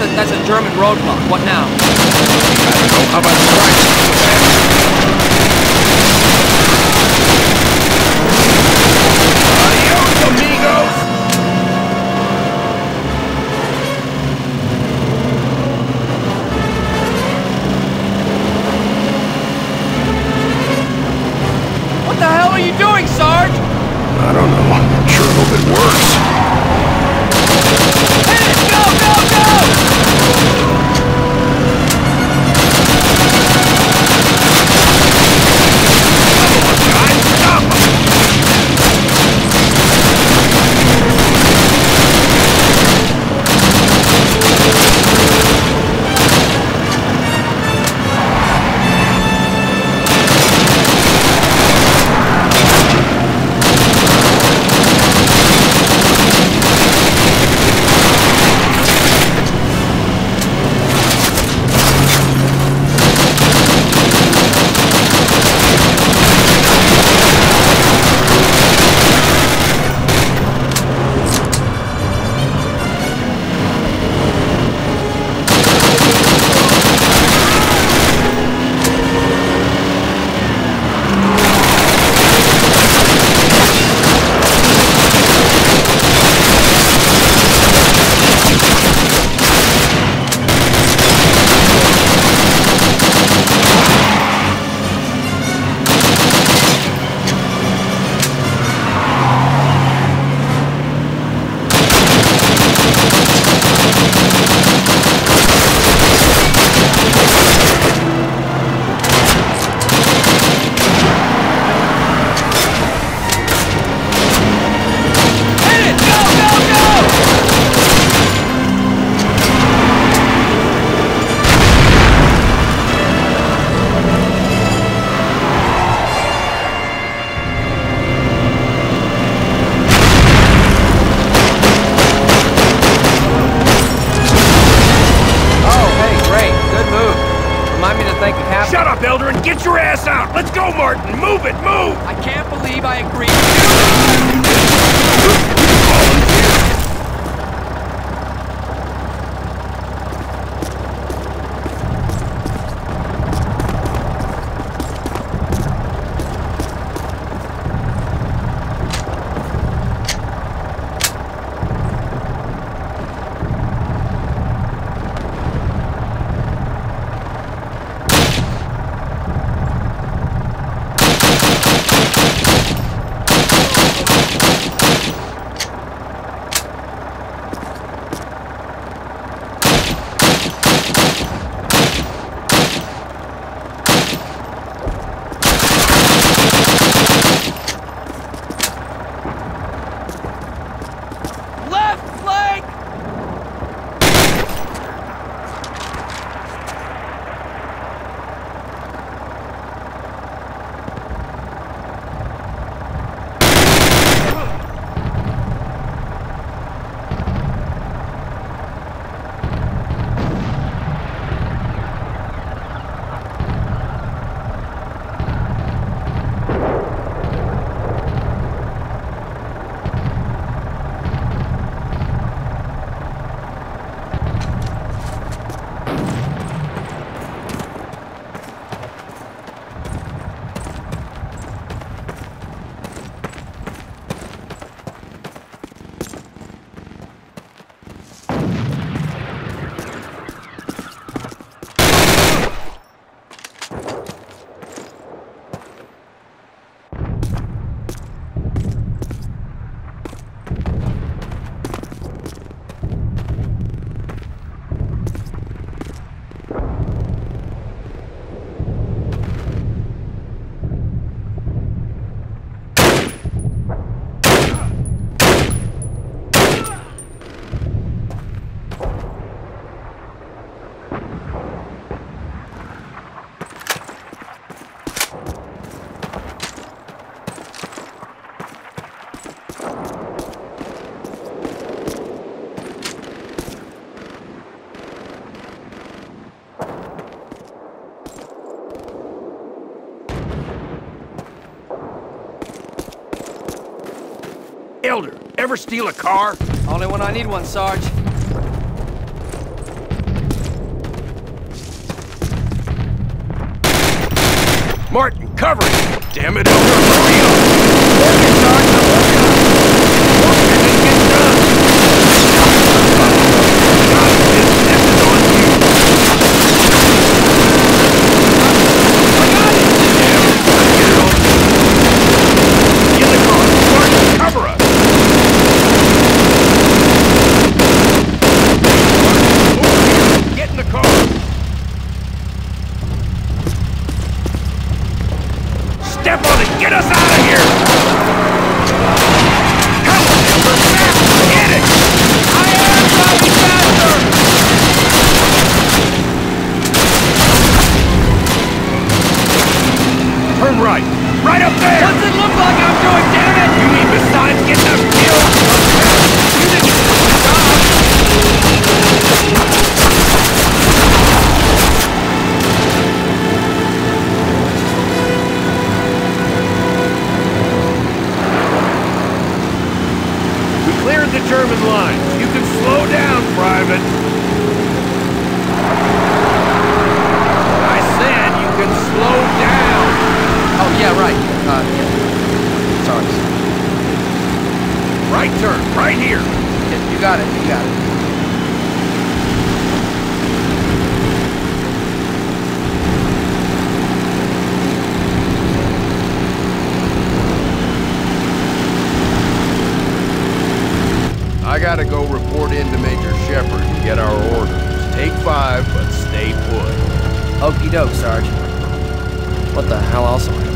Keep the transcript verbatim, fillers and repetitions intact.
a, that's a German roadblock. What now? I don't know. How about strikes? Adios, amigos! What the hell are you doing, Sarge? I don't know. I'm sure a little bit worse. Hit it! Go, go, go! Shut up, Elder, and get your ass out! Let's go, Martin! Move it, move! I can't believe I agreed with Elder, ever steal a car? Only when I need one, Sarge. Martin, cover him! Damn it, Elmer, hurry up! Working, Sarge, I'm working on it. Work and then get done! God, this, this is on you! I got it! Damn it, I get it on you! Get in the car! Martin, cover us! Martin, over here! Get in the car! Step on it! Get us out of here! Come on, Elmer! Faster! Get it! I am driving faster! Turn right! Right up there! What's it look like I'm doing, damn it? You mean besides getting us killed? You didn't do the job! We cleared the German lines. You can slow down, Private. I said you can slow down. Oh, yeah, right. Uh, yeah. Sorry. Right turn, right here. Yeah, you got it, you got it. I gotta go report in to Major Shepard and get our orders. Take five, but stay put. Okie doke, Sarge. What the hell else am I